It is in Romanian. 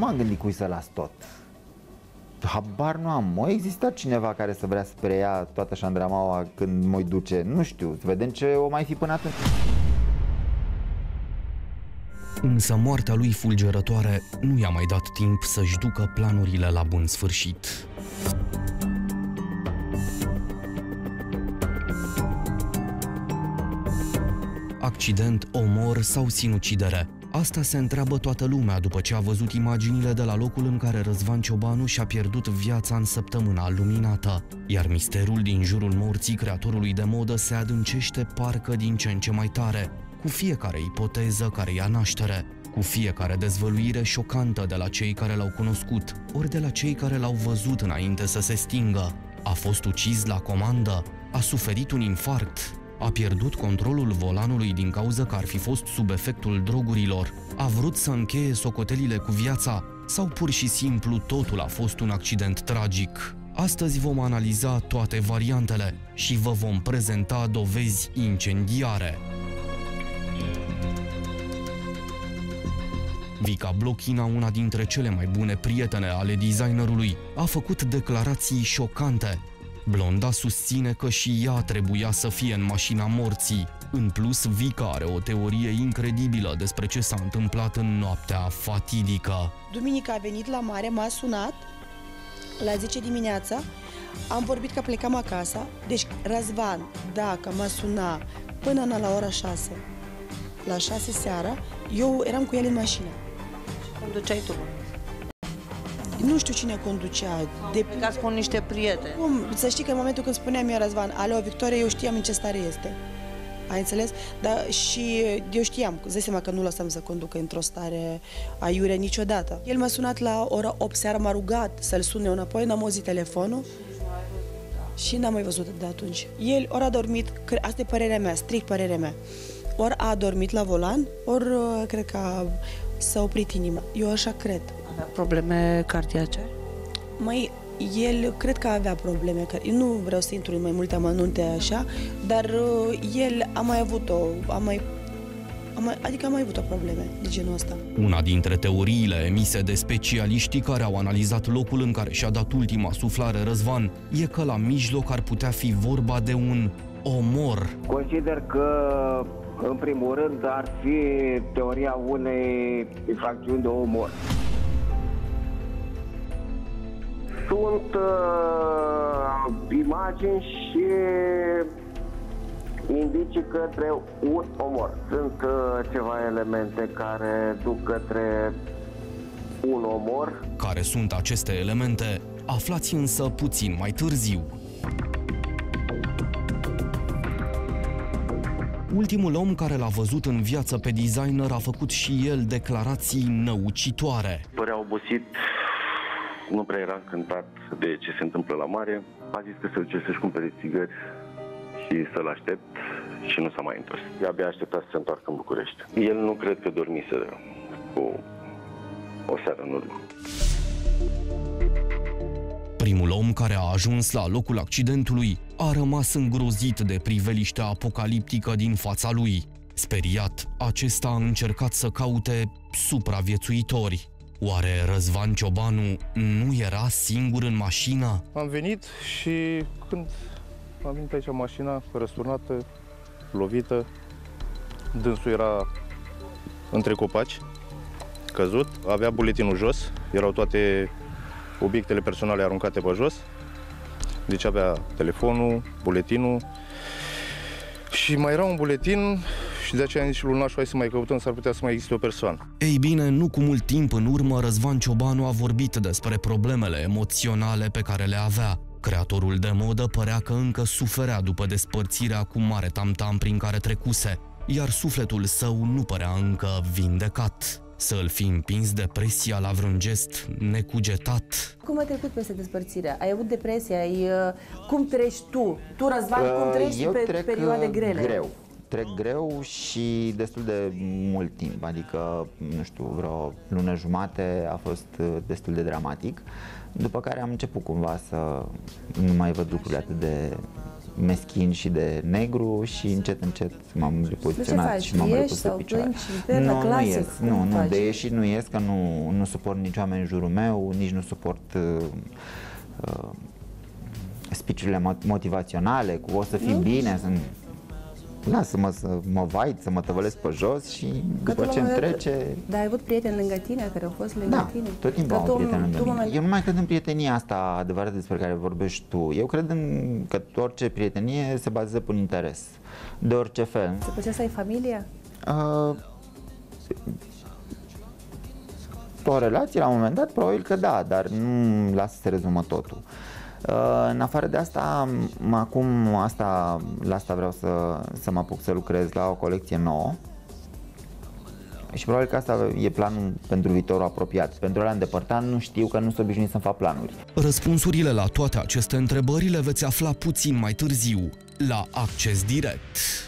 m-am gândit cui să las tot. Habar nu am. A existat cineva care să vrea să preia toată șandramaua când mă duce? Nu știu, să vedem ce o mai fi până atunci. Însă moartea lui fulgerătoare nu i-a mai dat timp să-și ducă planurile la bun sfârșit. Accident, omor sau sinucidere? Asta se întreabă toată lumea după ce a văzut imaginile de la locul în care Răzvan Ciobanu și-a pierdut viața în săptămâna luminată. Iar misterul din jurul morții creatorului de modă se adâncește parcă din ce în ce mai tare, cu fiecare ipoteză care ia naștere, cu fiecare dezvăluire șocantă de la cei care l-au cunoscut, ori de la cei care l-au văzut înainte să se stingă. A fost ucis la comandă? A suferit un infarct? A pierdut controlul volanului din cauza că ar fi fost sub efectul drogurilor? A vrut să încheie socotelile cu viața? Sau pur și simplu totul a fost un accident tragic? Astăzi vom analiza toate variantele și vă vom prezenta dovezi incendiare. Vica Blochina, una dintre cele mai bune prietene ale designerului, a făcut declarații șocante. Blonda susține că și ea trebuia să fie în mașina morții. În plus, Vica are o teorie incredibilă despre ce s-a întâmplat în noaptea fatidică. Duminica a venit la mare, m-a sunat la 10 dimineața, am vorbit că plecam acasă, deci Răzvan, dacă mă suna până la ora 6, la 6 seara, eu eram cu el în mașină. Și conduceai tu? Nu știu cine conducea. Ca spun niște prieteni. Să știi că în momentul când spuneam eu Răzvan, alo, Victoria, eu știam în ce stare este. Ai înțeles? Dar și eu știam, îți dai seama că nu lăsam să conducă într-o stare aiure niciodată. El m-a sunat la ora 8 seara, m-a rugat să-l sune înapoi, n-am auzit telefonul și n-am mai văzut de atunci. El ori a dormit, asta e părerea mea, strict părerea mea, ori a dormit la volan, ori cred că s-a oprit inima. Eu așa cred. Avea probleme cardiace? Măi, el cred că avea probleme, eu nu vreau să intru în mai multe amănunte așa, dar el a mai avut a mai avut o probleme de genul ăsta. Una dintre teoriile emise de specialiștii care au analizat locul în care și-a dat ultima suflare Răzvan e că la mijloc ar putea fi vorba de un omor. Consider că, în primul rând, ar fi teoria unei infracțiuni de omor. Sunt imagini și indicii către un omor. Sunt ceva elemente care duc către un omor. Care sunt aceste elemente? Aflați însă puțin mai târziu. Ultimul om care l-a văzut în viață pe designer a făcut și el declarații năucitoare. Părea obosit, nu prea era încântat de ce se întâmplă la mare. A zis că se duce să-și cumpere țigări și să-l aștept și nu s-a mai întors. Abia aștepta să se întoarcă în București. El nu cred că dormise cu o seară în urmă. Primul om care a ajuns la locul accidentului a rămas îngrozit de priveliștea apocaliptică din fața lui. Speriat, acesta a încercat să caute supraviețuitori. Oare Răzvan Ciobanu nu era singur în mașină? Am venit și când am venit aici mașina răsturnată, lovită, dânsul era între copaci, căzut, avea buletinul jos, erau toate obiectele personale aruncate pe jos, deci avea telefonul, buletinul și mai era un buletin și de aceea am zis și lui Nașu, hai să mai căutăm, s-ar putea să mai existe o persoană. Ei bine, nu cu mult timp în urmă, Răzvan Ciobanu a vorbit despre problemele emoționale pe care le avea. Creatorul de modă părea că încă suferea după despărțirea cu mare tamtam prin care trecuse, iar sufletul său nu părea încă vindecat. Să îl fi împins depresia la vreun gest necugetat. Cum ai trecut peste despărțire? Ai avut depresie? Cum treci tu? Tu, Răzvan, cum treci pe perioade grele? Trec greu și destul de mult timp, adică, nu știu, vreo lună jumate a fost destul de dramatic, după care am început cumva să nu mai văd lucrurile atât de meschin și de negru și încet m-am repoziționat și m-am repus pe picioare. Nu ies, nu, de ieșit nu ies, că nu suport nici oameni în jurul meu, nici nu suport speech-urile motivaționale, cu o să fii bine, lasă-mă să mă vait, să mă tăvălesc pe jos și după ce îmi trece... Dar ai avut prieteni lângă tine, care au fost lângă tine? Tot timpul am prieteni lângă mine. Eu nu mai cred în prietenia asta adevărată despre care vorbești tu. Eu cred că orice prietenie se bazează pe un interes, de orice fel. Se putea să ai familie? O relație la un moment dat, probabil că da, dar nu lasă să se rezumă totul. În afară de asta, acum la asta vreau să mă apuc să lucrez la o colecție nouă și probabil că asta e planul pentru viitorul apropiat. Pentru ăla îndepărtat nu știu, că nu sunt obișnuit să-mi fac planuri. Răspunsurile la toate aceste întrebări le veți afla puțin mai târziu la Acces Direct.